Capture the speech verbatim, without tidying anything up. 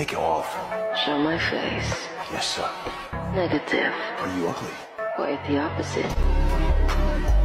Take it off. Show my face. Yes, sir. Negative. Are you ugly? Quite the opposite.